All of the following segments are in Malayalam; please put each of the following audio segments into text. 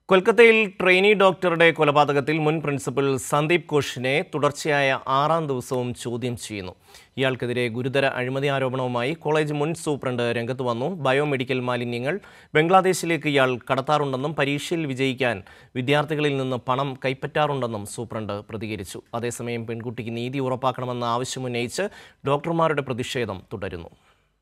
കൊൽക്കത്തയിൽ ട്രെയിനി ഡോക്ടറുടെ കൊലപാതകത്തിൽ മുൻ പ്രിൻസിപ്പൽ സന്ദീപ് ഘോഷിനെ തുടർച്ചയായ 6ാം ദിവസവും ചോദ്യം ചെയ്യുന്നു. ഇയാൾക്കെതിരെ ഗുരുതര അഴിമതി ആരോപണവുമായി കോളേജ് മുൻ സൂപ്രണ്ട് രംഗത്ത് വന്നു. ബയോമെഡിക്കൽ മാലിന്യങ്ങൾ ബംഗ്ലാദേശിലേക്ക് ഇയാൾ കടത്താറുണ്ടെന്നും പരീക്ഷയിൽ വിജയിക്കാൻ വിദ്യാർത്ഥികളിൽ നിന്ന് പണം കൈപ്പറ്റാറുണ്ടെന്നും സൂപ്രണ്ട് പ്രതികരിച്ചു. അതേസമയം പെൺകുട്ടിക്ക് നീതി ഉറപ്പാക്കണമെന്ന ആവശ്യമുന്നയിച്ച് ഡോക്ടർമാരുടെ പ്രതിഷേധം തുടരുന്നു.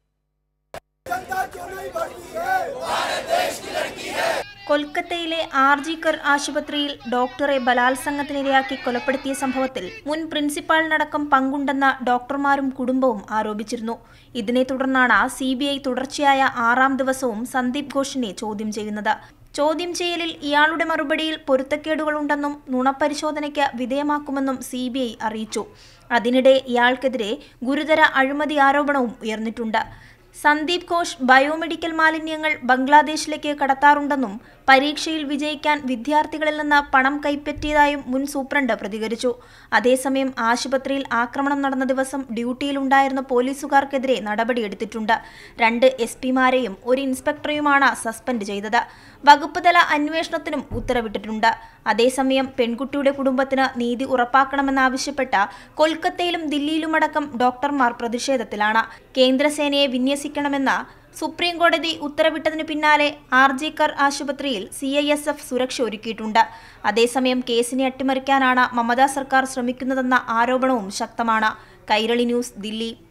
കൊൽക്കത്തയിലെ ആർജിക്കർ ആശുപത്രിയിൽ ഡോക്ടറെ ബലാത്സംഗത്തിനിരയാക്കി കൊലപ്പെടുത്തിയ സംഭവത്തിൽ മുൻ പ്രിൻസിപ്പാളിനടക്കം പങ്കുണ്ടെന്ന ഡോക്ടർമാരും കുടുംബവും ആരോപിച്ചിരുന്നു. ഇതിനെ തുടർന്നാണ് CBI തുടർച്ചയായ 6ാം ദിവസവും സന്ദീപ് ഘോഷിനെ ചോദ്യം ചെയ്യുന്നത്. ചോദ്യം ചെയ്യലിൽ ഇയാളുടെ മറുപടിയിൽ പൊരുത്തക്കേടുകളുണ്ടെന്നും നുണപരിശോധനയ്ക്ക് വിധേയമാക്കുമെന്നും CBI അറിയിച്ചു. അതിനിടെ ഇയാൾക്കെതിരെ ഗുരുതര അഴിമതി ആരോപണവും ഉയർന്നിട്ടുണ്ട്. സന്ദീപ് ഘോഷ് ബയോമെഡിക്കൽ മാലിന്യങ്ങൾ ബംഗ്ലാദേശിലേക്ക് കടത്താറുണ്ടെന്നും പരീക്ഷയിൽ വിജയിക്കാൻ വിദ്യാർത്ഥികളിൽ നിന്ന് പണം കൈപ്പറ്റിയതായും മുൻ സൂപ്രണ്ട് പ്രതികരിച്ചു. അതേസമയം ആശുപത്രിയിൽ ആക്രമണം നടന്ന ദിവസം ഡ്യൂട്ടിയിലുണ്ടായിരുന്ന പോലീസുകാർക്കെതിരെ നടപടിയെടുത്തിട്ടുണ്ട്. 2 SP-മാരെയും 1 ഇൻസ്പെക്ടറെയുമാണ് സസ്പെൻഡ് ചെയ്തത്. വകുപ്പ് തല അന്വേഷണത്തിനും ഉത്തരവിട്ടിട്ടുണ്ട്. അതേസമയം പെൺകുട്ടിയുടെ കുടുംബത്തിന് നീതി ഉറപ്പാക്കണമെന്നാവശ്യപ്പെട്ട് കൊൽക്കത്തയിലും ദില്ലിയിലുമടക്കം ഡോക്ടർമാർ പ്രതിഷേധത്തിലാണ്. കേന്ദ്രസേനയെ വിന്യസിക്കണമെന്ന് സുപ്രീം കോടതി ഉത്തരവിട്ടതിനു പിന്നാലെ ആർജിക്കർ ആശുപത്രിയിൽ CISF സുരക്ഷ ഒരുക്കിയിട്ടുണ്ട്. അതേസമയം കേസിനെ അട്ടിമറിക്കാനാണ് മമതാ സർക്കാർ ശ്രമിക്കുന്നതെന്ന ആരോപണവും ശക്തമാണ്. കൈരളി ന്യൂസ്, ദില്ലി.